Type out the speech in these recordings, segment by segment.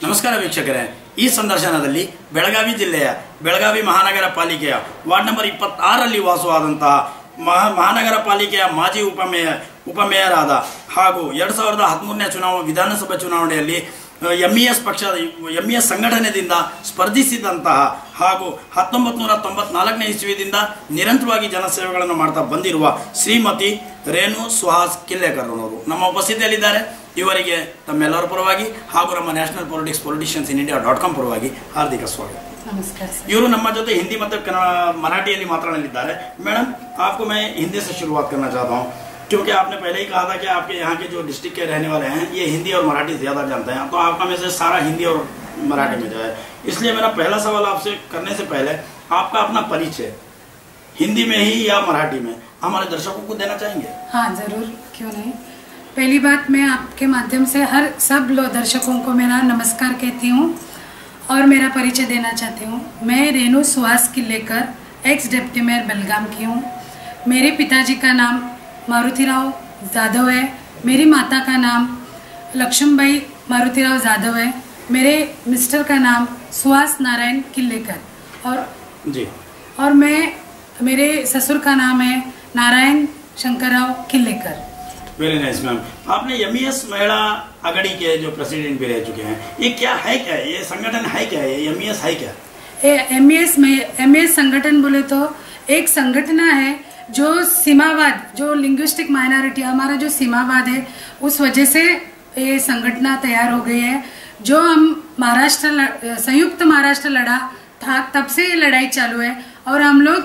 ನಮಸ್ಕಾರ ವೀಕ್ಷಕರೇ, ಈ ಸಂದರ್ಶನದಲ್ಲಿ ಬೆಳಗಾವಿ ಜಿಲ್ಲೆಯ ಬೆಳಗಾವಿ ಮಹಾನಗರ ಪಾಲಿಕೆಯ ವಾರ್ಡ್ ನಂಬರ್ 26ರಲ್ಲಿ ವಾಸವಾದಂತಹ ಮಹಾನಗರ ಪಾಲಿಕೆಯ ಮಾಜಿ ಉಪಮೇಯರ್ ಆದ ಹಾಗೂ 2013ನೇ ವಿಧಾನಸಭಾ ಚುನಾವಣೆಯಲ್ಲಿ ಎಂಇಎಸ್ ಸಂಘಟನೆಯಿಂದ ಸ್ಪರ್ಧಿಸಿದಂತಹ ಹಾಗೂ 1994ನೇ ಇಸ್ವಿಯಿಂದ ನಿರಂತರವಾಗಿ ಜನಸೇವೆಗಳನ್ನು ಮಾಡ್ತಾ ಬಂದಿರುವ ಶ್ರೀಮತಿ ರೇಣು ಸುಹಾಸ್ ಕಿಲ್ಲೇಕರ್ ಅವರು ನಮ್ಮ ಉಪಸ್ಥಿತಿಯಲ್ಲಿದ್ದಾರೆ. ಇವರಿಗೆ ತಮ್ಮೆಲ್ಲರ ಪರವಾಗಿ ಹಾಗೂ ನಮ್ಮ ನ್ಯಾಷನಲ್ ಪೊಲಿಟಿಷಿಯನ್ಸ್ ಇನ್ ಇಂಡಿಯಾ.com ಪರವಾಗಿ ಹಾರ್ದಿಕ ಸ್ವಾಗತ. ಇವರು ನಮ್ಮ ಜೊತೆ ಹಿಂದಿ ಮತ್ತು मराठी ಮಾತನಾಡಲಿದ್ದಾರೆ. मैडम, आपको मैं हिंदी से शुरुआत करना चाहता हूँ क्योंकि आपने पहले ही कहा था कि आपके यहाँ के जो डिस्ट्रिक्ट के रहने वाले हैं ये हिंदी और मराठी ज्यादा जानते हैं, तो आपका मैसेज सारा हिंदी और मराठी में जाए. इसलिए मेरा पहला सवाल आपसे करने से पहले आपका अपना परिचय हिंदी में ही या मराठी में हमारे दर्शकों को देना चाहेंगे? हाँ जरूर, क्यों नहीं. पहली बात, मैं आपके माध्यम से सब दर्शकों को मेरा नमस्कार कहती हूँ और मेरा परिचय देना चाहती हूँ. मैं Renu Suhas Killekar, ex deputy mayor Belgaum की हूँ. मेरे पिताजी का नाम मारुतिराव जाधव है. मेरी माता का नाम लक्ष्मीबाई मारुतिराव जाधव है. मेरे मिस्टर का नाम सुहास नारायण किल्लेकर और मेरे ससुर का नाम है Narayan Shankarrao Killekar. Very nice ma'am. आपने एमईएस महिला आघाड़ी के जो प्रेसिडेंट भी रह चुके हैं, ये क्या है, क्या है ये संगठन है, क्या है एमईएस है क्या? एमईएस संगठन बोले तो एक संगठन है जो सीमावाद, जो लिंग्विस्टिक माइनॉरिटी, हमारा जो सीमावाद है उस वजह से ये संगठन तैयार हो गई है. जो हम संयुक्त महाराष्ट्र लड़ा था तब से ये लड़ाई चालू है और हम लोग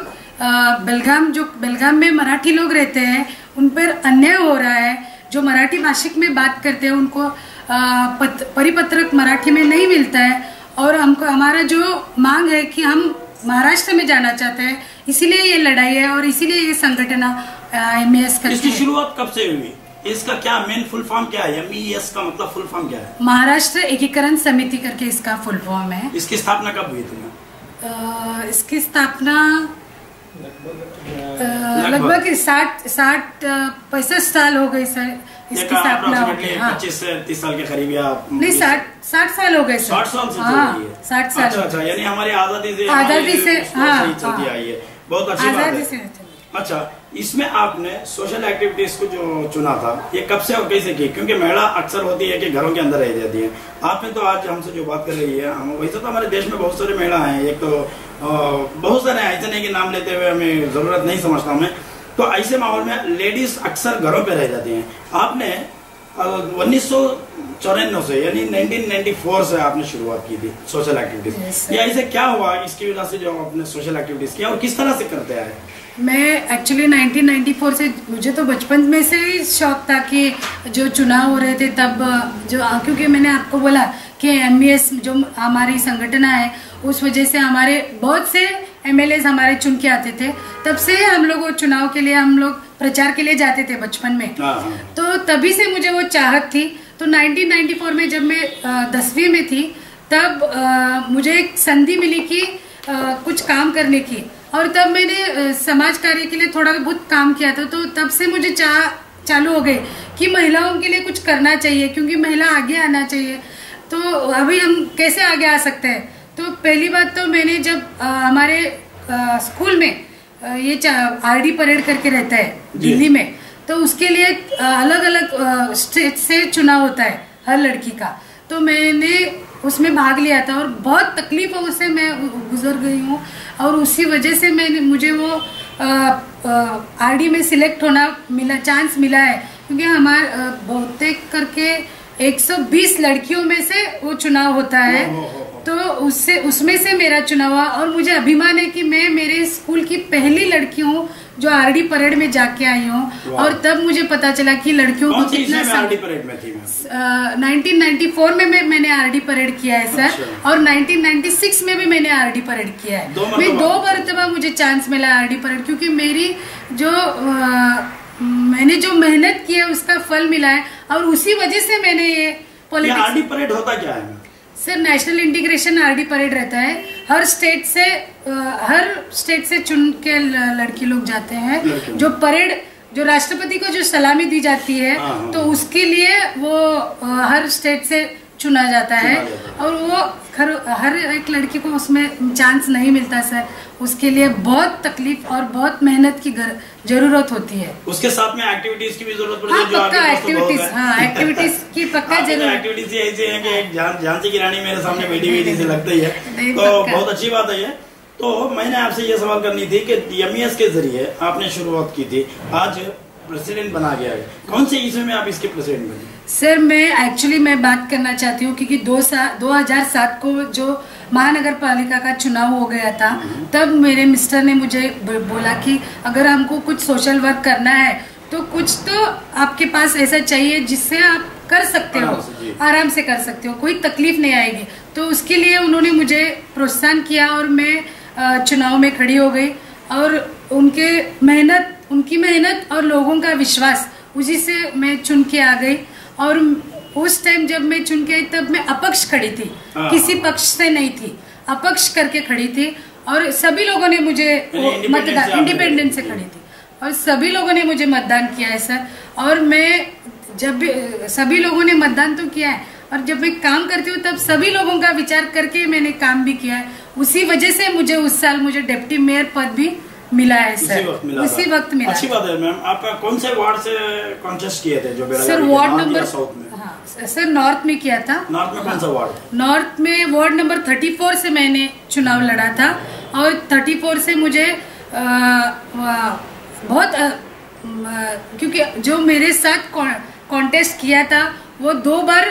बेलगाम में मराठी लोग रहते हैं, उन पर अन्याय हो रहा है. जो मराठी भाषिक में बात करते हैं उनको परिपत्रक मराठी में नहीं मिलता है और हमको हमारा जो मांग है कि हम महाराष्ट्र में जाना चाहते हैं, इसीलिए ये लड़ाई है और इसीलिए ये संगठन एमईएस करते हैं. इसकी शुरुआत कब से हुई? इसका क्या मेन फुल फॉर्म क्या है? एमईएस का मतलब फुल फॉर्म क्या है? महाराष्ट्र एकीकरण समिति करके इसका फुल फॉर्म है. इसकी स्थापना कब हुई थी? इसकी स्थापना लगभग 65 साल हो गए सर. इसकी स्थापना 25 से 30 साल के करीब या नहीं 60 साल हो गए सर. 60 साल से 60 साल. अच्छा, यानी हमारी आजादी से चलती आई है. बहुत अच्छी बात है. अच्छा, इसमें आपने सोशल एक्टिविटीज को जो चुना था, ये कब से और कैसे की? क्योंकि महिला अक्सर होती है कि घरों के अंदर रह जाती है. आपने तो आज हमसे जो बात कर रही है, हम वैसे तो हमारे देश में बहुत सारी महिला हैं, एक तो बहुत सारे ऐसे नहीं कि नाम लेते हुए हमें जरूरत नहीं समझता मैं, तो ऐसे माहौल में लेडीज अक्सर घरों पे रह जाती हैं. आपने 1994 से यानी 1994 से आपने शुरुआत की थी सोशल एक्टिविटीज. ये ऐसे क्या हुआ इसकी वजह से जो आपने सोशल एक्टिविटीज किया और किस तरह से करते आए? मैं एक्चुअली 1994 से, मुझे तो बचपन में से ही शौक था कि जो चुनाव हो रहे थे तब क्योंकि मैंने आपको बोला कि एमईएस जो हमारी संगठन है उस वजह से हमारे बहुत से एमएलए हमारे चुन के आते थे. तब से हम लोग चुनाव के लिए हम लोग प्रचार के लिए जाते थे बचपन में. तो तभी से मुझे वो चाहत थी. तो 1994 में जब मैं 10वीं में थी तब मुझे एक संधि मिली कि कुछ काम करने की, और तब मैंने समाज कार्य के लिए थोड़ा बहुत काम किया था. तो तब से मुझे चालू हो गई कि महिलाओं के लिए कुछ करना चाहिए, क्योंकि महिला आगे आना चाहिए. तो अभी हम कैसे आगे आ सकते हैं? तो पहली बात तो मैंने जब हमारे स्कूल में ये आरडी परेड करके रहता है दिल्ली में, तो उसके लिए अलग अलग स्टेट से चुनाव होता है हर लड़की का. तो मैंने उसमें भाग लिया था और बहुत तकलीफों से मैं गुजर गई हूँ और उसी वजह से मुझे वो आरडी में सिलेक्ट चांस मिला है, क्योंकि हमारे बहुतेक करके 120 लड़कियों में से वो चुनाव होता है. तो उसमें से मेरा चुनाव हुआ और मुझे अभिमान है कि मैं मेरे स्कूल की पहली लड़की हूँ जो आरडी परेड में जाके आई हूँ. और तब मुझे पता चला कि लड़कियों को कितना 1994 में मैंने आरडी परेड किया है सर. अच्छा. और 1996 में भी मैंने आरडी परेड किया है. मैं 2 मरतबा मुझे चांस मिला आरडी परेड, क्योंकि मेरी मैंने जो मेहनत की है उसका फल मिला है और उसी वजह से मैंने ये पॉलिटिक्स. आरडी परेड होता क्या है sir? National integration RD parade रहता है. हर स्टेट से चुन के लड़की लोग जाते हैं. जो परेड, जो राष्ट्रपति को जो सलामी दी जाती है, तो उसके लिए वो हर स्टेट से चुना जाता है और वो हर एक लड़की को उसमें चांस नहीं मिलता सर। उसके लिए बहुत तकलीफ और बहुत मेहनत की जरूरत होती है। उसके साथ में एक्टिविटीज की भी जरूरत पड़ती है। हाँ, पक्का एक्टिविटीज, हाँ एक्टिविटीज की पक्का जरूरत। एक्टिविटीज ऐसी है कि झांसी की रानी मेरे सामने बैठी हुई जैसे लगता ही है, तो बहुत अच्छी बात है ये। तो मैंने आपसे ये सवाल करनी थी कि एमईएस के जरिए आपने शुरुआत की थी, आज प्रेसिडेंट बना गया है, कौन से ईस्वी में आप इसके प्रेसिडेंट बने? सर मैं बात करना चाहती हूँ क्योंकि 2007 को जो महानगर पालिका का चुनाव हो गया था, तब मेरे मिस्टर ने मुझे बोला कि अगर हमको कुछ सोशल वर्क करना है तो कुछ तो आपके पास ऐसा चाहिए जिससे आप कर सकते हो, आराम से कर सकते हो, कोई तकलीफ नहीं आएगी। तो उसके लिए उन्होंने मुझे प्रोत्साहन किया और मैं चुनाव में खड़ी हो गई और उनकी मेहनत और लोगों का विश्वास, उसी से मैं चुन के आ गई। और उस टाइम जब मैं चुन के आई तब मैं अपक्ष खड़ी थी, किसी पक्ष से नहीं थी, अपक्ष करके खड़ी थी और सभी लोगों ने मुझे मतदान, इंडिपेंडेंट से खड़ी थी और सभी लोगों ने मुझे मतदान किया है सर। और मैं जब भी सभी लोगों ने मतदान तो किया है और जब मैं काम करती हूँ तब सभी लोगों का विचार करके मैंने काम भी किया है। उसी वजह से मुझे उस साल मुझे डिप्टी मेयर पद भी मिला है सर, उसी वक्त मिला। अच्छी बात है मैम। आपका कौन से वार्ड से कॉन्टेस्ट किए थे? जो सर वार्ड नंबर, हाँ सर नॉर्थ में किया था। नॉर्थ में कौन सा वार्ड? नॉर्थ में वार्ड नंबर 34 से मैंने चुनाव लड़ा था और 34 से मुझे बहुत क्योंकि जो मेरे साथ कॉन्टेस्ट किया था वो 2 बार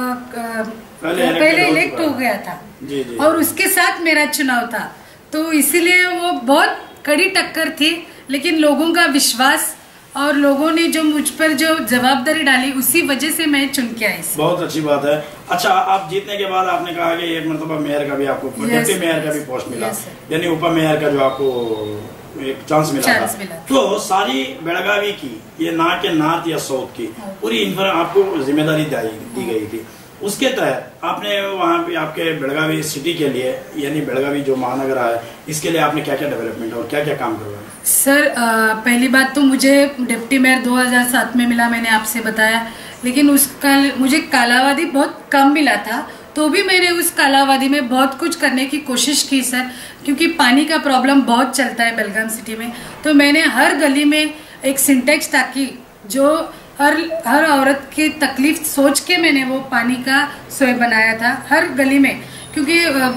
पहले इलेक्ट हो गया था और उसके साथ मेरा चुनाव था, तो इसीलिए वो बहुत कड़ी टक्कर थी। लेकिन लोगों का विश्वास और लोगों ने जो मुझ पर जो जवाबदारी डाली, उसी वजह से मैं चुन के आई। बहुत अच्छी बात है। अच्छा, आप जीतने के बाद आपने कहा कि एक मतलब मेयर का भी आपको, डिप्टी मेयर का भी पोस्ट मिला, यानी उप मेयर का जो आपको एक चांस मिला था। तो सारी बेलगावी की, ये ना के नॉर्थ या साउथ की पूरी आपको जिम्मेदारी दी गई थी। उसके तहत आपने वहाँ पे आपके बेलगावी सिटी के लिए, यानी बेलगावी जो महानगर है, इसके लिए आपने क्या क्या डेवलपमेंट और क्या क्या काम करवाया? सर पहली बात तो मुझे डिप्टी मेयर 2007 में मिला, मैंने आपसे बताया, लेकिन उसका मुझे कालावधि बहुत कम मिला था, तो भी मैंने उस कालावधि में बहुत कुछ करने की कोशिश की सर, क्योंकि पानी का प्रॉब्लम बहुत चलता है बेलगाम सिटी में। तो मैंने हर गली में एक सिंटेक्स ताकि जो हर औरत की तकलीफ सोच के मैंने वो पानी का सोय बनाया था हर गली में, क्योंकि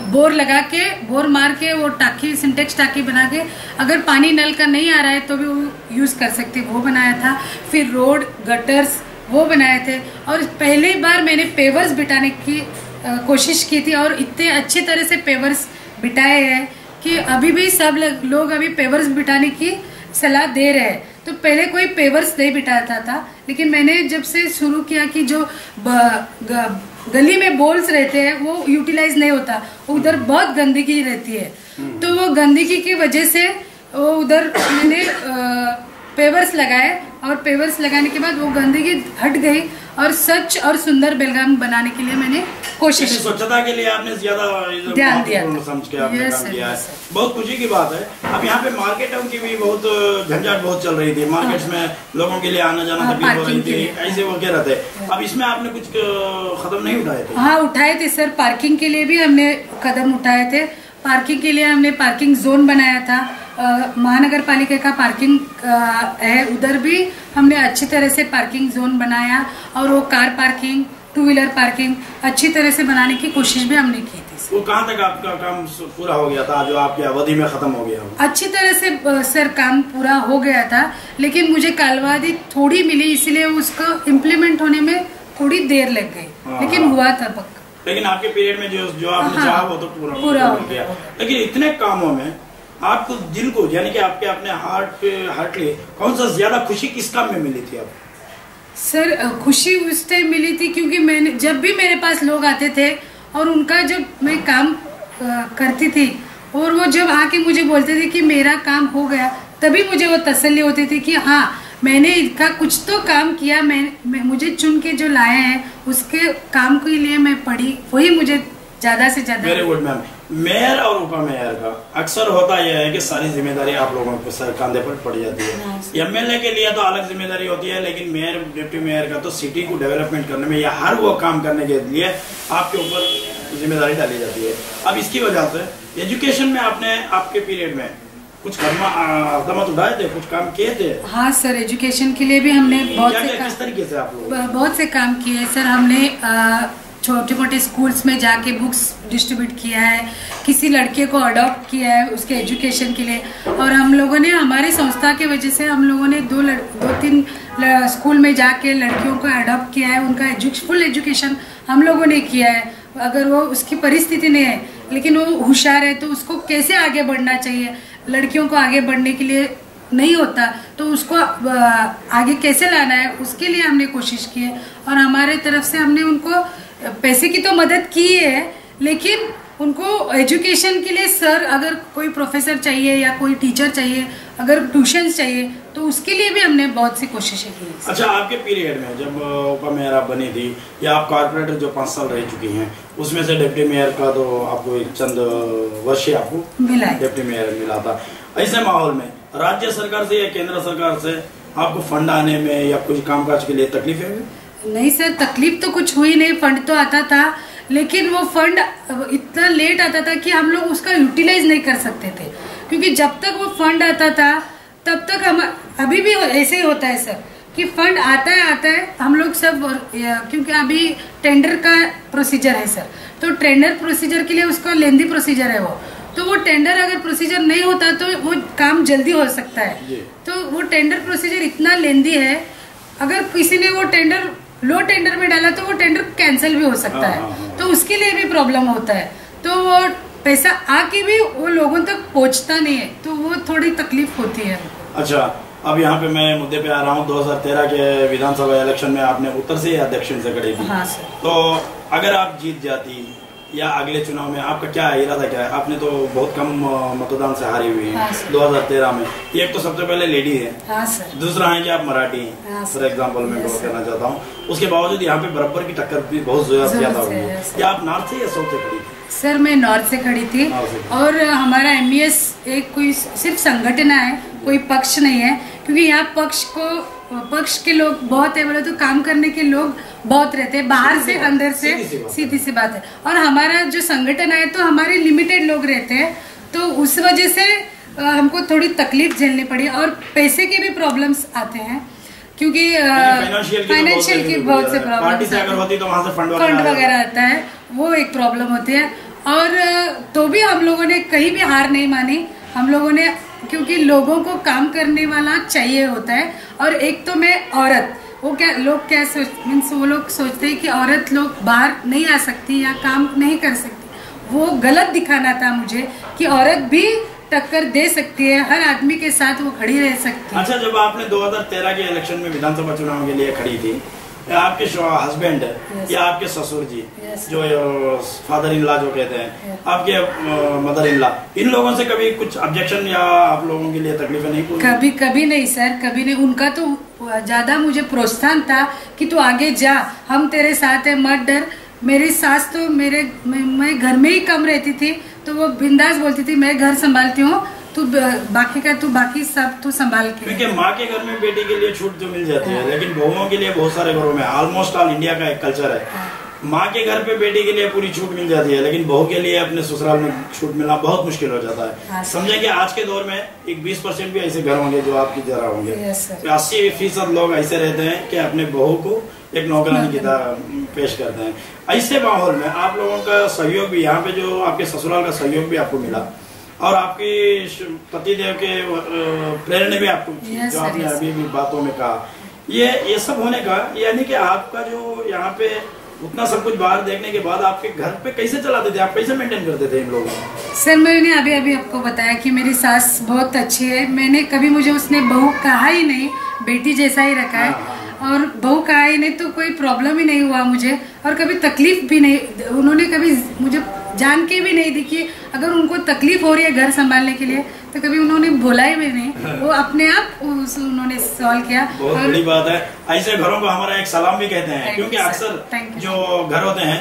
बोर मार के वो टाकी, सिंटेक्स टाकी बना के अगर पानी नल का नहीं आ रहा है तो भी वो यूज कर सकते, वो बनाया था। फिर रोड, गटर्स वो बनाए थे और पहली बार मैंने पेवर्स बिठाने की कोशिश की थी और इतने अच्छी तरह से पेवर्स बिठाए हैं कि अभी भी सब लोग अभी पेवर्स बिठाने की सलाह दे रहे हैं। तो पहले कोई पेवर्स नहीं बिठाता था, लेकिन मैंने जब से शुरू किया कि जो गली में बोल्स रहते हैं वो यूटिलाइज नहीं होता, उधर बहुत गंदगी रहती है, तो वो गंदगी की वजह से वो उधर मैंने पेवर्स लगाए और पेवर्स लगाने के बाद वो गंदगी हट गई और स्वच्छ और सुंदर बेलगाम बनाने के लिए मैंने कोशिश, स्वच्छता के लिए आपने ज्यादा ध्यान दिया, समझ के आपने काम किया है। बहुत खुशी की बात है। अब यहाँ पे मार्केटों की भी बहुत झंझट बहुत चल रही थी, मार्केट्स में लोगों के लिए आना जाना तकलीफ हो रही थी, ऐसे वगैरह थे। अब इसमें आपने कुछ कदम नहीं उठाए थे? हाँ उठाए थे सर, पार्किंग के लिए भी हमने कदम उठाए थे। पार्किंग के लिए हमने पार्किंग जोन बनाया था, महानगर पालिका का पार्किंग है, उधर भी हमने अच्छी तरह से पार्किंग जोन बनाया और वो कार पार्किंग, 2 व्हीलर पार्किंग अच्छी तरह से बनाने की कोशिश भी हमने की थी। वो कहाँ तक आपका काम पूरा हो गया था जो आपकी अवधि में खत्म हो गया? अच्छी तरह से सर काम पूरा हो गया था, लेकिन मुझे कालावधि थोड़ी मिली, इसलिए उसको इम्प्लीमेंट होने में थोड़ी देर लग गई, लेकिन हुआ था पक्का। लेकिन आपके पीरियड में जो आपने चाहा वो तो पूरा हो गया। लेकिन इतने कामों में आपको दिल को, यानी कि आपके अपने हार्ट लिए कौन सा ज्यादा खुशी किस काम में मिली थी आपको? सर खुशी उस टाइम मिली थी क्योंकि मैंने जब भी मेरे पास लोग आते थे और उनका जब मैं काम करती थी और वो जब आके मुझे बोलते थे कि मेरा काम हो गया, तभी मुझे वो तसल्ली होती थी कि हाँ मैंने इनका कुछ तो काम किया, मुझे चुन के जो लाए हैं उसके काम के लिए मैं पढ़ी, वही मुझे ज्यादा से ज्यादा। Very good ma'am. मेयर और उपा मेयर का अक्सर होता यह है कि सारी जिम्मेदारी आप लोगों के सर कंधे पर पड़ जाती है। एमएलए के लिए तो अलग जिम्मेदारी होती है, लेकिन मेयर डिप्टी मेयर का तो सिटी को डेवलपमेंट करने में या हर वो काम करने के लिए आपके ऊपर जिम्मेदारी डाली जाती है। अब इसकी वजह से एजुकेशन में आपने आपके पीरियड में कुछ कदम उठाए थे, कुछ काम किए थे? हाँ सर, एजुकेशन के लिए भी हमने किस तरीके से आप लोग बहुत से काम किए सर। हमने छोटे मोटे स्कूल्स में जाके बुक्स डिस्ट्रीब्यूट किया है, किसी लड़के को अडॉप्ट किया है उसके एजुकेशन के लिए। और हम लोगों ने हमारी संस्था की वजह से हम लोगों ने दो तीन स्कूल में जाके लड़कियों को अडॉप्ट किया है, उनका फुल एजुकेशन हम लोगों ने किया है। अगर वो उसकी परिस्थिति नहीं है लेकिन वो होशियार है तो उसको कैसे आगे बढ़ना चाहिए, लड़कियों को आगे बढ़ने के लिए नहीं होता तो उसको आगे कैसे लाना है, उसके लिए हमने कोशिश की है। और हमारे तरफ से हमने उनको पैसे की तो मदद की है, लेकिन उनको एजुकेशन के लिए सर अगर कोई प्रोफेसर चाहिए या कोई टीचर चाहिए, अगर ट्यूशन चाहिए तो उसके लिए भी हमने बहुत सी कोशिशें की। अच्छा, आपके पीरियड में जब उपा मेयर आप बनी थी या आप कॉर्पोरेटर जो 5 साल रह चुकी हैं, उसमें से डिप्टी मेयर का तो आपको एक चंद वर्ष आपको मिला, डिप्टी मेयर मिला था। ऐसे माहौल में राज्य सरकार से या केंद्र सरकार से आपको फंड आने में या कुछ कामकाज के लिए तकलीफ है? नहीं सर, तकलीफ तो कुछ हुई नहीं, फंड तो आता था, लेकिन वो फंड इतना लेट आता था कि हम लोग उसका यूटिलाइज नहीं कर सकते थे। क्योंकि जब तक वो फंड आता था तब तक हम, अभी भी ऐसे ही होता है सर कि फंड आता है हम लोग सब, क्योंकि अभी टेंडर का प्रोसीजर है सर, तो टेंडर प्रोसीजर के लिए उसका लेंदी प्रोसीजर है वो, तो वो टेंडर अगर प्रोसीजर नहीं होता तो वो काम जल्दी हो सकता है। तो वो टेंडर प्रोसीजर इतना लेंदी है, अगर किसी ने वो टेंडर लो टेंडर में डाला तो वो टेंडर कैंसिल भी हो सकता है, तो उसके लिए भी प्रॉब्लम होता है। तो वो पैसा आके भी वो लोगों तक पहुंचता नहीं है, तो वो थोड़ी तकलीफ होती है। अच्छा, अब यहाँ पे मैं मुद्दे पे आ रहा हूँ। 2013 के विधानसभा इलेक्शन में आपने उत्तर से या दक्षिण से खड़ी थी। हाँ सर। तो अगर आप जीत जाती या अगले चुनाव में आपका क्या इरादा क्या है? आपने तो बहुत कम मतदान से हारी हुई है। हाँ 2013 में। एक तो सबसे पहले लेडी है। हाँ सर। दूसरा है कि आप मराठी हैं, फॉर एग्जाम्पल मैं बात करना चाहता हूँ। उसके बावजूद यहाँ पे बराबर की टक्कर भी बहुत ज्यादा हुई है। क्या आप नॉर्थ से या साउथ से खड़ी थी? सर मैं नॉर्थ से खड़ी थी, और हमारा MES एक कोई सिर्फ संगठन है, कोई पक्ष नहीं है। क्योंकि यहाँ पक्ष के लोग बहुत है, बोले तो काम करने के लोग बहुत रहते हैं, बाहर से अंदर से, सीधी सी बात है। और हमारा जो संगठन है तो हमारे लिमिटेड लोग रहते हैं, तो उस वजह से हमको थोड़ी तकलीफ झेलनी पड़ी, और पैसे के भी प्रॉब्लम्स आते हैं, क्योंकि फाइनेंशियल की बहुत से प्रॉब्लम, फंड वगैरह आता है, वो एक प्रॉब्लम होती है। और तो भी हम लोगों ने कहीं भी हार नहीं मानी हम लोगों ने, क्योंकि लोगों को काम करने वाला चाहिए होता है। और एक तो मैं औरत, वो लोग सोचते हैं कि औरत लोग बाहर नहीं आ सकती या काम नहीं कर सकती, वो गलत दिखाना था मुझे कि औरत भी टक्कर दे सकती है, हर आदमी के साथ वो खड़ी रह सकती है। अच्छा, जब आपने 2013 के इलेक्शन में विधानसभा चुनाव के लिए खड़ी थी, आपके हस्बैंड या आपके ससुर जी, जो फादर इन लॉ जो कहते हैं, आपके मदर इन लॉ, इन लोगों से कभी कुछ ऑब्जेक्शन या आप लोगों के लिए तकलीफें नहीं पूरी? कभी नहीं सर, कभी नहीं। उनका तो ज्यादा मुझे प्रोत्साहन था कि तू आगे जा, हम तेरे साथ है, मत डर। मेरी सास तो मैं घर में ही कम रहती थी, तो वो बिंदास बोलती थी मैं घर संभालती हूँ, तू बाकी सब तू संभाल के। क्योंकि माँ के घर में बेटी के लिए छूट तो मिल जाती है, लेकिन बहुओं के लिए बहुत सारे घरों में, ऑलमोस्ट ऑल इंडिया का एक कल्चर है, माँ के घर पे बेटी के लिए पूरी छूट मिल जाती है, लेकिन बहू के लिए अपने ससुराल में छूट मिलना बहुत मुश्किल हो जाता है। समझे कि आज के दौर में एक 20% भी ऐसे घर होंगे जो आपकी तरह होंगे। 80% लोग ऐसे रहते हैं कि अपने बहू को एक नौकरानी की तरह पेश करते हैं। ऐसे माहौल में आप लोगों का सहयोग भी, यहाँ पे जो आपके ससुराल का सहयोग भी आपको मिला, और आपकी पतिदेव के प्रेरणा भी आपको, जो आपने अभी भी बातों में कहा, ये सब होने का, यानी कि आपका जो यहाँ पे उतना सब कुछ बाहर देखने के बाद आपके घर पे कैसे चलाते थे, आप कैसे मेंटेन करते थे इन लोगों को? सर मैंने अभी आपको बताया कि मेरी सास बहुत अच्छी है, मैंने कभी मुझे उसने बहू कहा ही नहीं, बेटी जैसा ही रखा है। और बहू कहा ही नहीं तो कोई प्रॉब्लम ही नहीं हुआ मुझे, और कभी तकलीफ भी नहीं, उन्होंने कभी मुझे जान के भी नहीं दी कि अगर उनको तकलीफ हो रही है घर संभालने के लिए, तो कभी उन्होंने बोला ही भी नहीं, वो अपने आप उन्होंने सॉल्व किया। बहुत बड़ी बात है। ऐसे घरों को हमारा एक सलाम भी कहते हैं, क्योंकि अक्सर जो घर होते हैं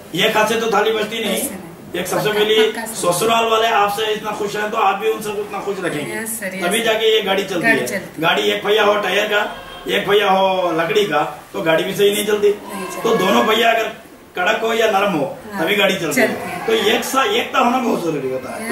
ये खासियत तो थाली बचती नहीं। एक सबसे पहले ससुराल वाले आपसे इतना खुश हैं तो आप भी उनसे उतना खुश रखेंगे, तभी जाके ये गाड़ी चलती है। गाड़ी एक पहिया हो टायर का, एक पहिया हो लकड़ी का, तो गाड़ी भी सही नहीं चलती। तो दोनों पहिया अगर कड़क हो या नरम हो तभी गाड़ी चलती है। तो एकता होना बहुत जरूरी होता है।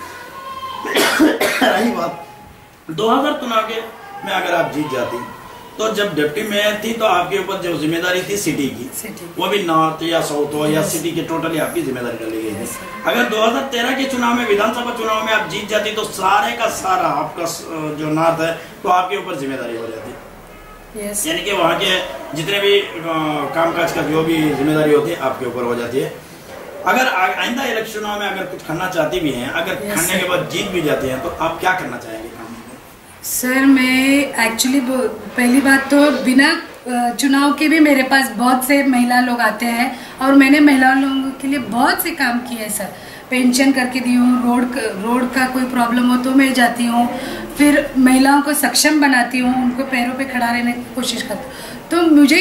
रही बात 2000 चुनाव के में अगर आप जीत जाती तो जब डिप्टी मेयर थी तो आपके ऊपर जो जिम्मेदारी थी सिटी की, वो भी नॉर्थ या साउथ हो या सिटी की टोटली आपकी जिम्मेदारी डाली गई थी। अगर 2013 के चुनाव में, विधानसभा चुनाव में आप जीत जाती तो सारे का सारा आपका जो नॉर्थ है तो आपके ऊपर जिम्मेदारी हो जाती। यानी कि वहाँ के जितने भी कामकाज का जो भी जिम्मेदारी होती है आपके ऊपर हो जाती है। अगर आइंदा इलेक्शन में अगर कुछ करना चाहती भी हैं, अगर करने के बाद जीत भी जाती हैं, तो आप क्या करना चाहेंगे काम में? सर मैं एक्चुअली पहली बात तो बिना चुनाव के भी मेरे पास बहुत से महिला लोग आते हैं और मैंने महिला लोगों के लिए बहुत से काम किए हैं सर। पेंशन करके दी हूँ, रोड का कोई प्रॉब्लम हो तो मैं जाती हूँ, फिर महिलाओं को सक्षम बनाती हूँ, उनको पैरों पे खड़ा रहने की कोशिश करती हूँ। तो मुझे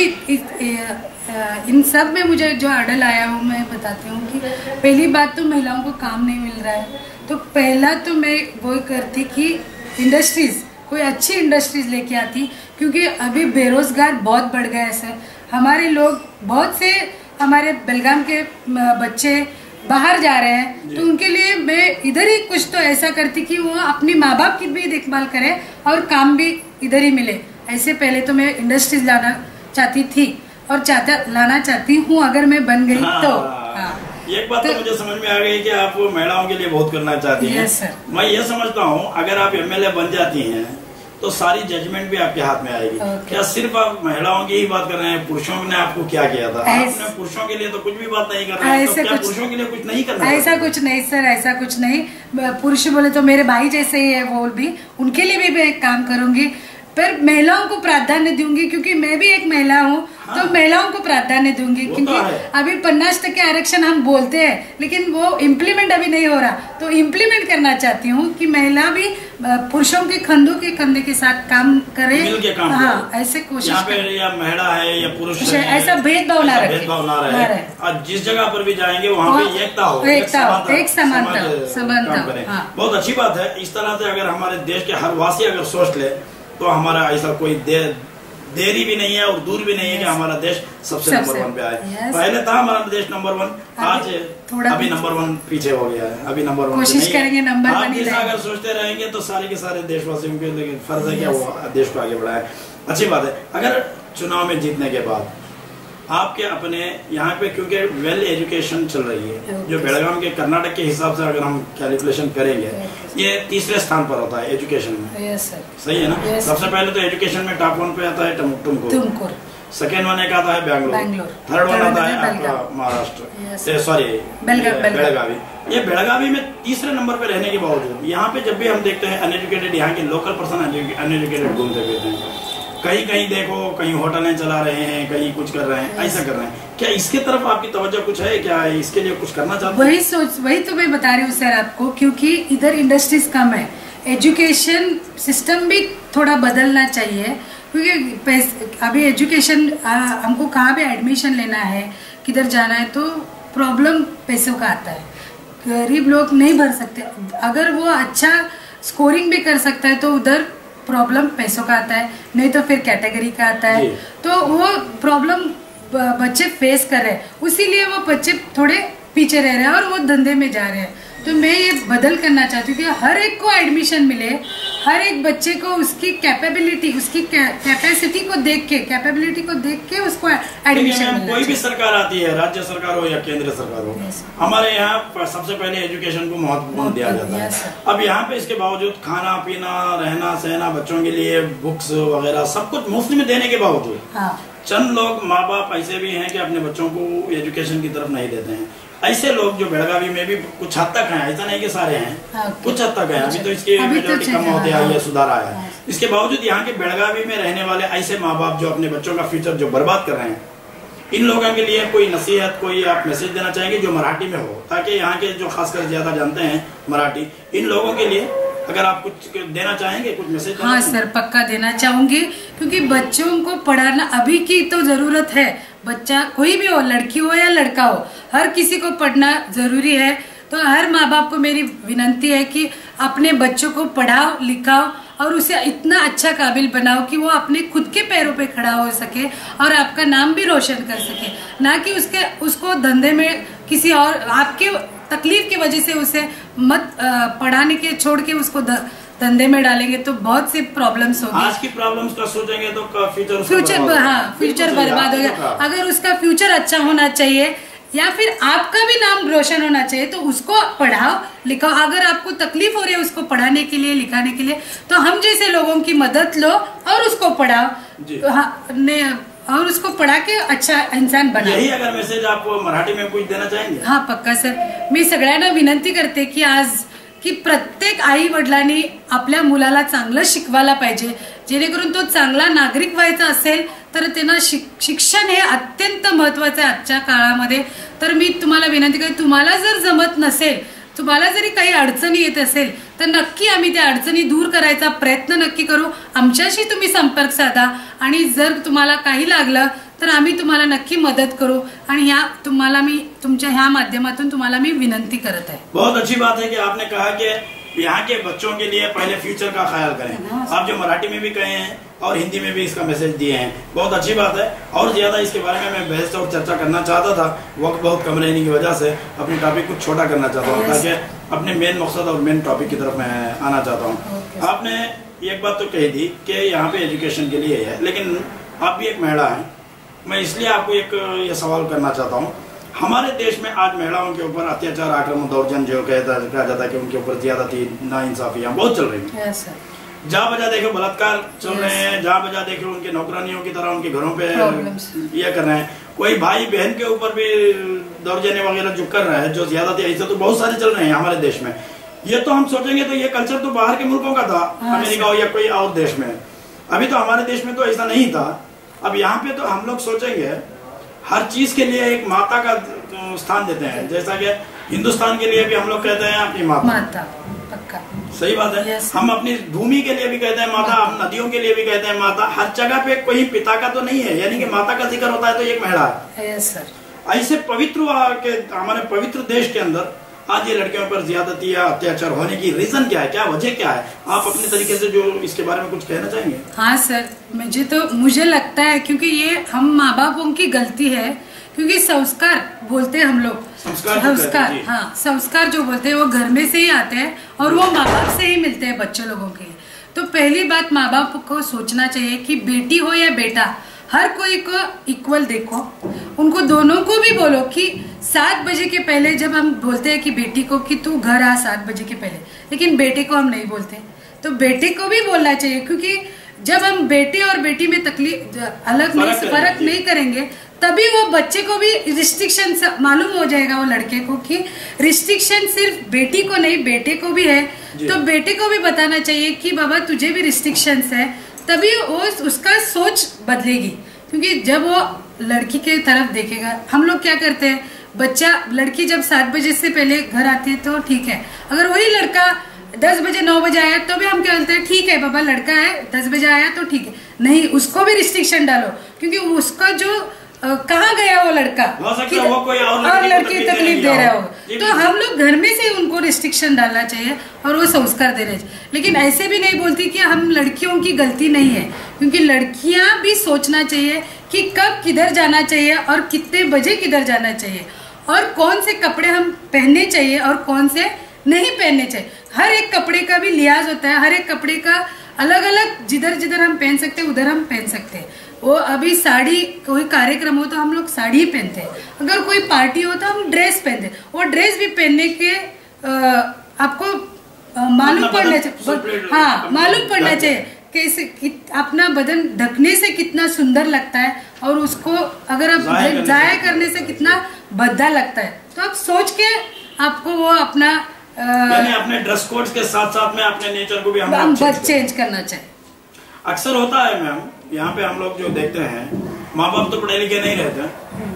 इन सब में मुझे जो अड़ल आया वो मैं बताती हूँ कि पहली बात तो महिलाओं को काम नहीं मिल रहा है, तो पहला तो मैं वो करती कि इंडस्ट्रीज़, कोई अच्छी इंडस्ट्रीज लेके आती, क्योंकि अभी बेरोजगार बहुत बढ़ गया है सर। हमारे लोग बहुत से हमारे बेलगाम के बच्चे बाहर जा रहे हैं, तो उनके लिए मैं इधर ही कुछ तो ऐसा करती कि वो अपनी माँ बाप की भी देखभाल करें और काम भी इधर ही मिले। ऐसे पहले तो मैं इंडस्ट्रीज लाना चाहती थी और लाना चाहती हूँ अगर मैं बन गई तो। एक बात तो मुझे समझ में आ गई कि आप महिलाओं के लिए बहुत करना चाहती हैं। मैं ये समझता हूँ अगर आप एमएलए बन जाती हैं तो सारी जजमेंट भी आपके हाथ में आएगी। क्या सिर्फ आप महिलाओं की ही बात कर रहे हैं? पुरुषों ने आपको क्या किया था? आपने पुरुषों के लिए तो कुछ भी बात नहीं कर रहे हैं, तो क्या पुरुषों के लिए कुछ नहीं करना? ऐसा कुछ नहीं सर, ऐसा कुछ नहीं। पुरुष बोले तो मेरे भाई जैसे ही है, वो भी उनके लिए भी मैं काम करूंगी, पर महिलाओं को प्राधान्य दूंगी क्योंकि मैं भी एक महिला हूँ। तो महिलाओं को प्राधान्य दूंगी क्योंकि अभी 50% आरक्षण हम बोलते हैं लेकिन वो इम्प्लीमेंट अभी नहीं हो रहा, तो इम्प्लीमेंट करना चाहती हूँ कि महिला भी पुरुषों के कंधे के साथ काम करे, मिल के काम करे। ऐसे कोशिश या महिला है या पुरुष है, ऐसा भेदभाव ना रहे। और जिस जगह पर भी जाएंगे वहाँ पे एकता हो, एक समानता। बहुत अच्छी बात है। इस तरह से अगर हमारे देश के हर वासी अगर सोच ले तो हमारा ऐसा कोई देरी भी नहीं है और दूर भी नहीं है कि हमारा देश सबसे नंबर 1 पे आए। पहले था हमारा देश नंबर 1, आज अभी नंबर 1 पीछे हो गया है। अभी नंबर 1 कोशिश करेंगे नंबर 1 ही रहेगा। अगर सोचते रहेंगे तो सारे के सारे देशवासियों के फर्ज है कि वो देश को आगे बढ़ाए। अच्छी बात है। अगर चुनाव में जीतने के बाद आपके अपने यहाँ पे, क्योंकि वेल एजुकेशन चल रही है, जो बेलगाम के कर्नाटक के हिसाब से अगर हम कैलकुलेशन करेंगे ये तीसरे स्थान पर होता है एजुकेशन में। सही है ना? सबसे पहले तो एजुकेशन में टॉप 1 पे आता है तुमकुर, सेकेंड वन एक आता है बैंगलोर, थर्ड वन आता है आपका महाराष्ट्र, सॉरी बेलगावी। ये बेलगावी में तीसरे नंबर पे रहने के बावजूद यहाँ पे जब भी हम देखते हैं अनएजुकेटेड, यहाँ के लोकल पर्सन अनएजुकेटेड घूमते फिरते हैं। कहीं देखो, कहीं होटलें चला रहे हैं, कहीं कुछ कर रहे हैं, ऐसा कर रहे हैं। क्या इसके तरफ आपकी तवज्जो कुछ है? क्या इसके लिए कुछ करना चाहते हैं? वही तो मैं बता रही हूँ सर आपको, क्योंकि इधर इंडस्ट्रीज कम है, एजुकेशन सिस्टम भी थोड़ा बदलना चाहिए। क्योंकि अभी एजुकेशन हमको कहाँ भी एडमिशन लेना है, किधर जाना है, तो प्रॉब्लम पैसों का आता है। गरीब लोग नहीं भर सकते। अगर वो अच्छा स्कोरिंग भी कर सकता है तो उधर प्रॉब्लम पैसों का आता है, नहीं तो फिर कैटेगरी का आता है। तो वो प्रॉब्लम बच्चे फेस कर रहे हैं, उसीलिए वो बच्चे थोड़े पीछे रह रहे हैं और वो धंधे में जा रहे हैं। तो मैं ये बदल करना चाहती हूँ कि हर एक को एडमिशन मिले, हर एक बच्चे को उसकी कैपेबिलिटी, उसकी कैपेसिटी को देख के उसको एडमिशन मिले। कोई भी सरकार आती है, राज्य सरकार हो या केंद्र सरकार हो, हमारे यहाँ सबसे पहले एजुकेशन को महत्वपूर्ण दिया जाता है। अब यहाँ पे इसके बावजूद खाना पीना, रहना सहना, बच्चों के लिए बुक्स वगैरह सब कुछ मुफ्त में देने के बावजूद चंद लोग माँ बाप ऐसे भी हैं कि अपने बच्चों को एजुकेशन की तरफ नहीं देते हैं। ऐसे लोग जो बेलगावी में भी कुछ हद तक हैं, ऐसा नहीं कि सारे हैं, कुछ हद तक है। अभी तो इसकी मेजोरिटी कम होते आई है, सुधार आया है। इसके बावजूद यहाँ के बेलगावी में रहने वाले ऐसे माँ बाप जो अपने बच्चों का फ्यूचर जो बर्बाद कर रहे हैं, इन लोगों के लिए कोई नसीहत, कोई आप मैसेज देना चाहेंगे जो मराठी में हो, ताकि यहाँ के जो खासकर ज्यादा जानते हैं मराठी, इन लोगों के लिए अगर आप कुछ देना चाहेंगे, कुछ मैसेज? हाँ सर, पक्का देना चाहूंगी, क्योंकि बच्चों को पढ़ाना अभी की तो जरूरत है। बच्चा कोई भी हो, लड़की हो या लड़का हो, हर किसी को पढ़ना जरूरी है। तो हर माँ बाप को मेरी विनती है कि अपने बच्चों को पढ़ाओ लिखाओ और उसे इतना अच्छा काबिल बनाओ कि वो अपने खुद के पैरों पे खड़ा हो सके और आपका नाम भी रोशन कर सके, ना कि उसको धंधे में किसी और आपके तकलीफ की वजह से उसे मत पढ़ाने के छोड़ के उसको धंधे में डालेंगे तो बहुत सी प्रॉब्लम्स होगी। आज की प्रॉब्लम्स का सोचेंगे तो फ्यूचर बर्बाद हो गया। अगर उसका फ्यूचर अच्छा होना चाहिए या फिर आपका भी नाम रोशन होना चाहिए तो उसको पढ़ाओ लिखाओ। अगर आपको तकलीफ हो रही है उसको पढ़ाने के लिए लिखाने के लिए तो हम जैसे लोगों की मदद लो और उसको पढ़ाओ और उसको पढ़ा के अच्छा इंसान बनाओ। यही अगर मैसेज आप मराठी में कुछ देना चाहेंगे? हाँ पक्का सर, मी सगळ्यांना विनंती करते की आज की प्रत्येक आई वडिलांनी आपल्या मुलाला चांगलं शिकवायला पाहिजे, जेणेकरून तो चांगला नागरिक व्हायचा असेल तर त्यांना शिक्षण हे अत्यंत महत्वाचं आहे आजच्या काळामध्ये। तर मी तुम्हाला विनंती करते, तुम्हाला जर जमत नसेल, तुम्हाला जरी काही अडचणी येत असेल तर नक्की आम्ही त्या अडचणी दूर करायचा प्रयत्न नक्की करू। आमच्याशी तुम्ही संपर्क साधा आणि जर तुम्हाला काही लागलं तर आम्ही तुम्हाला नक्की मदत करू आणि ह्या तुम्हाला मी तुमच्या ह्या माध्यमातून तुम्हाला मी विनंती करत आहे। बहुत अच्छी बात है कि आपने कहा कि यहाँ के बच्चों के लिए पहले फ्यूचर का ख्याल करें। आप जो मराठी में भी कहे हैं और हिंदी में भी इसका मैसेज दिए हैं, बहुत अच्छी बात है। और ज्यादा इसके बारे में मैं बहस और चर्चा करना चाहता था, वक्त बहुत कम रहने की वजह से अपनी टॉपिक कुछ छोटा करना चाहता हूँ ताकि अपने मेन मकसद और मेन टॉपिक की तरफ मैं आना चाहता हूँ। आपने एक बात तो कही थी कि यहाँ पे एजुकेशन के लिए है, लेकिन आप भी एक महिला है। मैं इसलिए आपको एक ये सवाल करना चाहता हूँ, हमारे देश में आज महिलाओं के ऊपर अत्याचार, आक्रमण, दौर्जन्य जो कहा जाता है कि उनके ऊपर ज्यादती, नाइंसाफियां बहुत चल रही है। जहाँ बजा देखो बलात्कार चल रहे हैं, जहाँ बजा देखो उनके नौकरानियों की तरह उनके घरों पे ये कर रहे हैं। कोई भाई बहन के ऊपर भी दौर्जन्य वगैरह जो कर रहा है, जो ज्यादती, ऐसे तो बहुत सारे चल रहे हैं हमारे देश में। ये तो हम सोचेंगे तो ये कल्चर तो बाहर के मुल्कों का था, अमेरिका हो या कोई और देश में। अभी तो हमारे देश में तो ऐसा नहीं था। अब यहाँ पे तो हम लोग सोचेंगे हर चीज के लिए एक माता का स्थान देते हैं, जैसा कि हिंदुस्तान के लिए भी हम लोग कहते हैं अपनी माता। पक्का सही बात है। हम अपनी भूमि के लिए भी कहते हैं माता, हम नदियों के लिए भी कहते हैं माता। हर जगह पे कोई पिता का तो नहीं है, यानी कि माता का जिक्र होता है तो एक महिला है। ऐसे पवित्र हमारे पवित्र देश के अंदर आज ये लड़कियों पर ज्यादती या अत्याचार होने की रीजन क्या है, क्या वजह क्या है? आप अपने तरीके से जो इसके बारे में कुछ कहना चाहेंगे? हाँ सर, मुझे लगता है क्योंकि ये हम माँ बापों की गलती है, क्योंकि संस्कार बोलते हैं हम लोग, संस्कार हाँ संस्कार जो बोलते हैं वो घर में से ही आते हैं और वो माँ बाप से ही मिलते हैं बच्चे लोगों के लिए। तो पहली बात माँ बाप को सोचना चाहिए कि बेटी हो या बेटा, हर कोई को इक्वल देखो। उनको दोनों को भी बोलो कि 7 बजे के पहले, जब हम बोलते हैं कि बेटी को कि तू घर आ 7 बजे के पहले, लेकिन बेटे को हम नहीं बोलते। तो बेटे को भी बोलना चाहिए, क्योंकि जब हम बेटे और बेटी में फर्क नहीं करेंगे तभी वो बच्चे को भी रिस्ट्रिक्शन मालूम हो जाएगा, वो लड़के को कि रिस्ट्रिक्शन सिर्फ बेटी को नहीं बेटे को भी है। तो बेटे को भी बताना चाहिए कि बाबा तुझे भी रिस्ट्रिक्शंस है, तभी वो उसका सोच बदलेगी। क्योंकि जब वो लड़की के तरफ देखेगा, हम लोग क्या करते हैं, लड़की जब 7 बजे से पहले घर आती है तो ठीक है, अगर वही लड़का 10 बजे 9 बजे आया तो भी हम क्या बोलते हैं, ठीक है बाबा लड़का है 10 बजे आया तो ठीक है। नहीं, उसको भी रिस्ट्रिक्शन डालो, क्योंकि उसका जो कहाँ गया वो लड़का, वो कोई और लड़की तकलीफ दे रहा हो। तो हम लोग घर में से उनको रिस्ट्रिक्शन डालना चाहिए और वो संस्कार दे रहे। लेकिन ऐसे भी नहीं बोलती कि हम लड़कियों की गलती नहीं है, क्योंकि लड़कियां भी सोचना चाहिए कि कब किधर जाना चाहिए और कितने बजे किधर जाना चाहिए और कौन से कपड़े हम पहनने चाहिए और कौन से नहीं पहनने चाहिए। हर एक कपड़े का भी लिहाज होता है, हर एक कपड़े का अलग अलग, जिधर जिधर हम पहन सकते हैं उधर हम पहन सकते हैं। वो अभी साड़ी, कोई कार्यक्रम हो तो हम लोग साड़ी पहनते हैं, अगर कोई पार्टी हो तो हम ड्रेस पहनते हैं। वो ड्रेस भी पहनने के आपको मालूम पड़ना चाहिए, हाँ मालूम पड़ना चाहिए कैसे अपना बदन ढकने से कितना सुंदर लगता है और उसको अगर आप जाया करने से कितना भद्दा लगता है। तो आप सोच के आपको वो अपना अपने ड्रेस कोड के साथ साथ में अपने नेचर को भी हम चेंज करना चाहिए। अक्सर होता है मैम, यहाँ पे हम लोग जो देखते हैं, माँ बाप तो पढ़े लिखे नहीं रहते,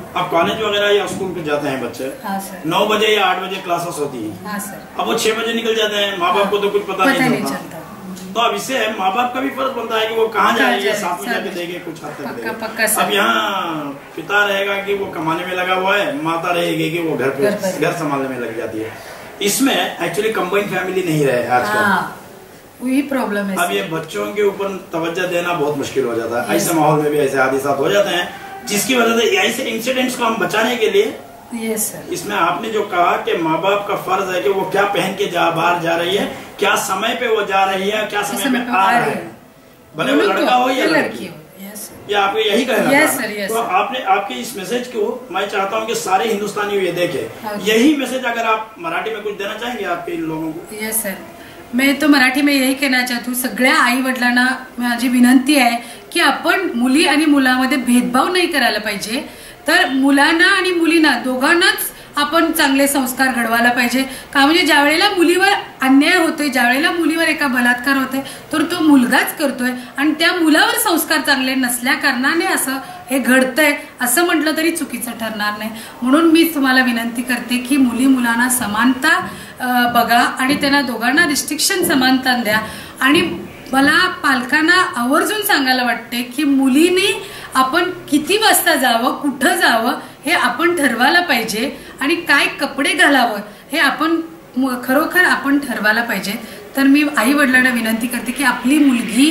अब कॉलेज वगैरह या स्कूल पे जाते हैं बच्चे, हाँ सर, 9 बजे या 8 बजे क्लासेस होती है। हाँ सर, अब वो 6 बजे निकल जाते हैं, माँ बाप को तो कुछ पता नहीं चलता। तो अब इससे माँ बाप का भी फर्ज बनता है कि वो कहाँ जा रही है, साथ में जाके देखे, कुछ हद तक देखे। अब यहाँ पिता रहेगा कि वो कमाने में लगा हुआ है, माता रहेगी कि वो घर संभालने में लग जाती है। इसमें एक्चुअली कंबाइंड फैमिली नहीं रहे आजकल, वही प्रॉब्लम है। अब ये बच्चों के ऊपर तवज्जो देना बहुत मुश्किल हो जाता है। ऐसे माहौल में भी ऐसे हादसा हो जाते हैं, जिसकी वजह से ऐसे इंसिडेंट्स को हम बचाने के लिए यस सर, इसमें आपने जो कहा कि माँ बाप का फर्ज है कि वो क्या पहन के बाहर जा रही है, क्या समय पे वो जा रही है, क्या समय पे आ रहा है, भले वो लड़का हो या लड़की हो। ये आपको यही कहना था। तो आपने आपके इस मैसेज को मैं चाहता हूँ कि सारे हिंदुस्तानी ये देखें। यही मैसेज अगर आप मराठी में कुछ देना चाहेंगे आपके इन लोगों को? यस सर, मैं तो मराठी में यही कहना चाहतो, सगळ्या आई वडिलांना माझी विनंती आहे की आपण मुली आणि मुलांमध्ये भेदभाव नाही करायला पाहिजे, तर मुलांना आणि मुलींना दोघांनाच आपण चांगले संस्कार घडवायला पाहिजे। का म्हणजे ज्या वेळेला मुलीवर अन्याय होतोय, ज्या वेळेला मुलीवर एका बलात्कार होतोय, तर तो मुलगाच करतोय आणि त्या मुलावर संस्कार चांगले नसल्या कारणाने असं हे घडतंय असं म्हटलं तरी चुकीचं ठरणार नाही। म्हणून मी तुम्हाला विनंती करते की मुली मुलांना समानता बघा आणि त्यांना दोघांना रिस्ट्रिक्शन समानता द्या। आणि मला पालकांना आवर्जून सांगायला वाटते की मुलींनी आपण किती वाजता जावं, कुठं जावं हे आपण ठरवायला पाहिजे आणि काय कपडे घालावं हे आपण खरोखर आपण ठरवायला पाहिजे। तर मी आई वडिलांना विनंती करते की आपली मुलगी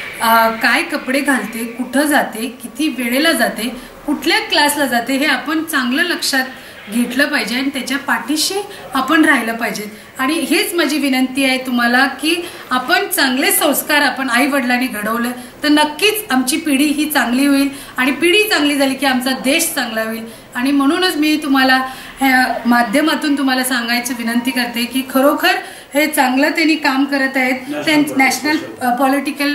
काय कपडे घालते, कुठं जाते, किती वेळेला जाते, कुठल्या क्लासला जाते हे आपण चांगलं लक्षात घेतलं पाहिजे आणि त्याच्या पाठीशी आपण राहिलं पाहिजे। आणि हेच माझी विनंती आहे तुम्हाला की आपण चांगले संस्कार आपण आई वडिलांनी घडवले तर नक्कीच आमची पिढी ही चांगली होईल आणि पिढी चांगली झाली की आमचा देश चांगला होईल। आणि म्हणूनच मी तुम्हाला माध्यमातून तुम्हाला सांगायची विनंती करते की खरोखर हे चांगलं त्यांनी काम करत आहेत। नॅशनल पॉलिटिकल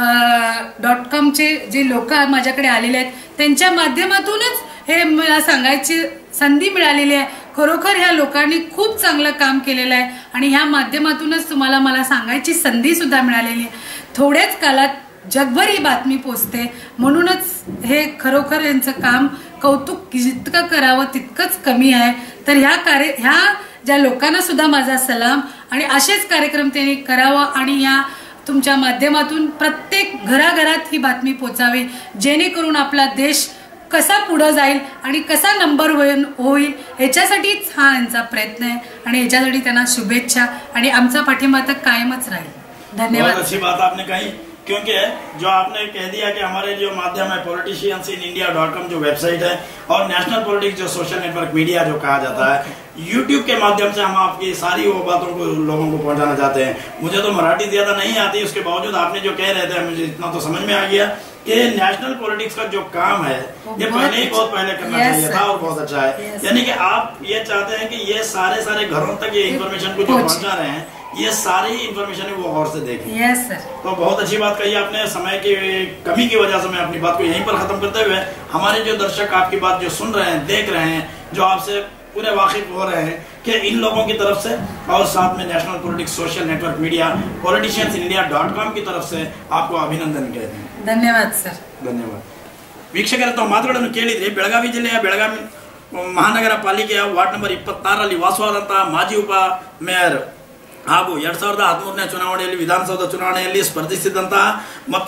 .com चे जे लोक माझ्याकडे आलेले आहेत त्यांच्या माध्यमातूनच हे मला सांगायची संधी मिळालेली आहे। खरोखर ह्या लोकांनी खूप चांगलं काम केलेलं आहे आणि ह्या माध्यमातूनच तुम्हाला मला सांगायची संधी सुद्धा मिळालेली आहे। थोड्याच काळात जगभर ही बातमी पोहोचते, म्हणूनच हे खरोखर यांचं काम कौतुक जितकं करावं तितकंच कमी आहे। तर ह्या ज्या लोकांना सुद्धा माझा सलाम आणि असेच कार्यक्रम त्यांनी करावं आणि या तुमच्या माध्यमातून प्रत्येक घराघरात ही बातमी पोहोचावी, जेणेकरून आपला देश कसा पुढे जाईल आणि कसा नंबर होईल याच्यासाठीच हा यांचा प्रयत्न आहे आणि याच्यासाठी त्यांना शुभेच्छा आणि आमचा पाठिंबा तर कायमच राहील। धन्यवाद। बहुत अच्छी बात आपने कही, क्योंकि जो आपने कह दिया कि हमारे जो माध्यम है politiciansinIndia.com जो वेबसाइट है और नेशनल पॉलिटिक्स जो सोशल नेटवर्क मीडिया जो कहा जाता है, यूट्यूब के माध्यम से हम आपकी सारी वो बातों को लोगों को पहुंचाना चाहते हैं। मुझे तो मराठी ज्यादा नहीं आती, उसके बावजूद आपने जो कह रहे थे मुझे इतना तो समझ में आ गया कि नेशनल पॉलिटिक्स का जो काम है ये पहले ही बहुत पहले करना चाहिए था और बहुत अच्छा है। यानी कि आप ये चाहते हैं कि ये सारे घरों तक ये इन्फॉर्मेशन को जो पहुंचा रहे हैं ये सारी इन्फॉर्मेशन है वो और से देखें। Yes sir. तो बहुत अच्छी बात कही आपने। समय की कमी की वजह से मैं अपनी बात को यहीं पर खत्म करते हुए हमारे जो दर्शक आपकी बात जो सुन रहे हैं, देख रहे हैं, जो आपसे पूरे वाकिफ हो रहे हैं कि इन लोगों की तरफ से और साथ में national politics social network media politiciansinIndia.com की तरफ से आपको अभिनंदन कहते हैं। धन्यवाद सर। ಧನ್ಯವಾದ ವೀಕ್ಷಕರೇ, ತಾವು ಮಾತುಗಳನ್ನು ಕೇಳಿದ್ರಿ। ಬೆಳಗಾವಿ ಜಿಲ್ಲೆಯ ಬೆಳಗಾವಿ ಮಹಾನಗರ ಪಾಲಿಕೆಯ ವಾರ್ಡ್ ನಂಬರ್ 26ರಲ್ಲಿ ವಾಸವಾದಂತಹ ಮಾಜಿ ಉಪ ಮೇಯರ್ ಹಾಗೂ 2013ನೇ ಚುನಾವಣೆಯಲ್ಲಿ ವಿಧಾನಸೌಧ ಚುನಾವಣೆಯಲ್ಲಿ ಸ್ಪರ್ಧಿಸಿದಂತಹ ಮತ್ತೆ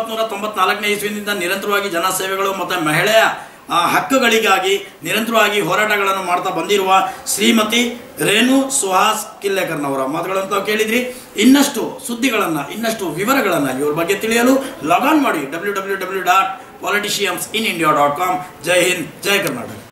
1994ನೇ ಇಸ್ವಿನಿಂದ ನಿರಂತರವಾಗಿ ಜನಸೇವೆಗಳು ಮತ್ತು ಮಹಿಳೆಯ ಹಕ್ಕುಗಳಿಗಾಗಿ ನಿರಂತರವಾಗಿ ಹೋರಾಟಗಳನ್ನು ಮಾಡ್ತಾ ಬಂದಿರುವ ಶ್ರೀಮತಿ ರೇಣು ಸುಹಾಸ್ ಕಿಲ್ಲೇಕರ್ನವರ ಮಾತುಗಳನ್ನು ತಾವು ಕೇಳಿದ್ರಿ। ಇನ್ನಷ್ಟು ಸುದ್ದಿಗಳನ್ನು, ಇನ್ನಷ್ಟು ವಿವರಗಳನ್ನು ಇವ್ರ ಬಗ್ಗೆ ತಿಳಿಯಲು ಲಾಗ್ ಆನ್ ಮಾಡಿ www.politiciansinIndia.com। ಜೈ ಹಿಂದ್, ಜೈ ಕರ್ನಾಟಕ।